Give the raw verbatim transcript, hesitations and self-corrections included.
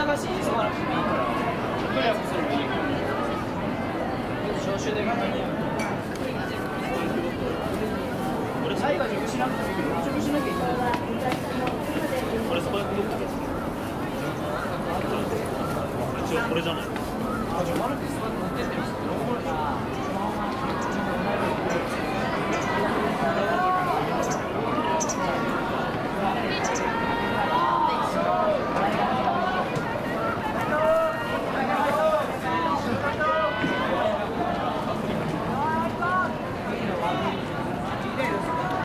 流し急がなくてもいいからクリアすればいいから招集で考えてやる俺最後は熟しなくてもいいけど熟しなきゃいけない俺そこでこれじゃない